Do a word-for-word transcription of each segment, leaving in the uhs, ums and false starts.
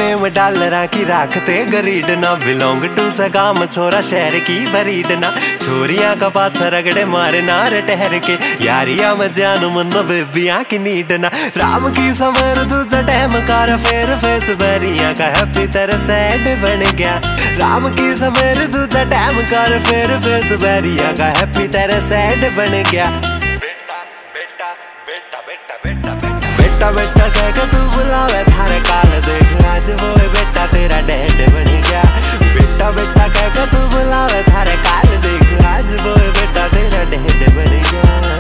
Fame डालरा की राखते गरीड ना, बिलोंग टू सगाम छोरा शहर की बरीड ना। छोरियां का पाछा रगड़े मारे नार ठहर के, यारिया में जान मन बेबिया की नीड ना। राम की समर दूजा टैम कार फेर फेस बरिया का हैप्पी तेरा सैड बन गया। राम की समर दूजा टैम कार फेर फेस बरिया का हैप्पी तेरा सैड बन गया। बेटा बेटा बेटा बेटा बेटा बेटा बेटा कह के तू बुलावे थारे काल देख, आज वो बेटा तेरा डैड बन गया। बेटा बेटा कह के तू बुलावे थारे काल देख, आज वो बेटा तेरा डैड बन गया।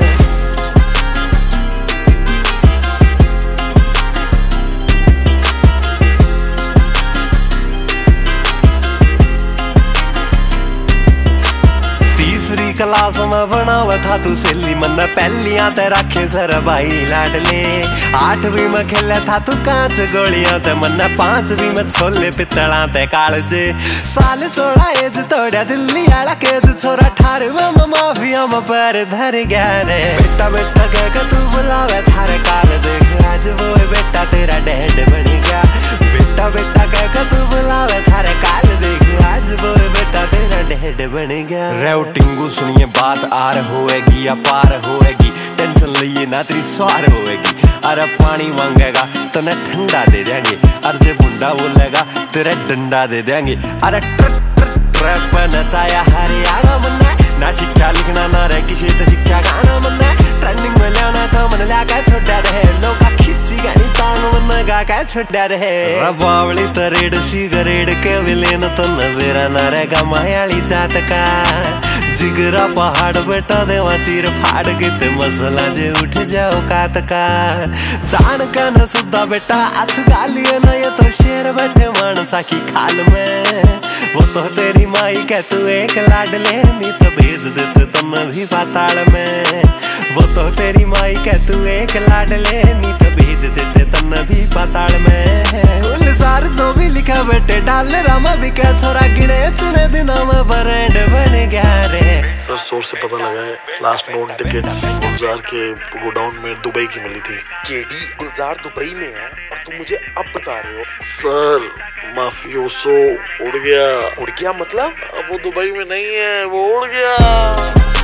तीसरी क्लास में बनावा था तू सेली, मन पहलियां ते रखे सर भाई लाडले। आठवीं में खेला था तू कांच गोलियां ते, मन पांचवीं में छोले पितला ते कालजे। साल सोलह एज तोड़ा दिल्ली आला केज छोरा, अठारहवें में माफिया में पैर धर गया रे। बेटा बेटा कह के तू बुलावे थारे काल देख, आज वो बेटा तेरा डैड बन गया। बेटा बेटा कह के तू बुलावे थारे काल देख, आज वो बेटा तेरा डैड बन गया। रेउटिंगू सुनिए बात आर होएगी या पार होएगी, टेंशन लिए ना तेरी स्वार होएगी। अरे पानी मांगेगा तो न ठंडा दे देंगे, अरे जे बुंडा बोलेगा तेरा डंडा दे देंगे। अरे ट्रैप नचाया हरियाणा मन्ना, ना शिक्षा लिखना ना रे किसी तो शिक्षा गाना मन्ना। ट्रेंडिंग में लेना तो मन लगा छोड़ा रहे, लोग खिच्ची गानी तान मन गा का छोड़ा रहे। रबावली तरेड सिगरेट के विलेन तो नजरा ना रहेगा मायाली जात का। जिगरा पहाड़ बेटा देवा चीर फाड़ के ते मसला जे उठ जाओ कात का। जान का न सुधा बेटा हाथ गालिए न, ये तो शेर बैठे मानसा की खाल में। वो तो तेरी माई कह तू एक लाडले, नी तो भेज देते तुम भी पाताल में। वो तो तेरी माई कह तू एक लाडले, नी तो भेज देते तुम भी पाताल में। गुलजार जो भी लिखा बेटे डाल रामा भी क्या छोरा, गिने चुने दिनों में ब्रांड बन गया रे। सर सोर्स से पता लगा है लास्ट नोन टिकट्स गुलजार के गोडाउन में दुबई की मिली थी। केडी गुलजार दुबई में है और तुम मुझे अब बता रहे हो? सर माफियोसो उड़ गया। उड़ गया मतलब? अब वो दुबई में नहीं है, वो उड़ गया।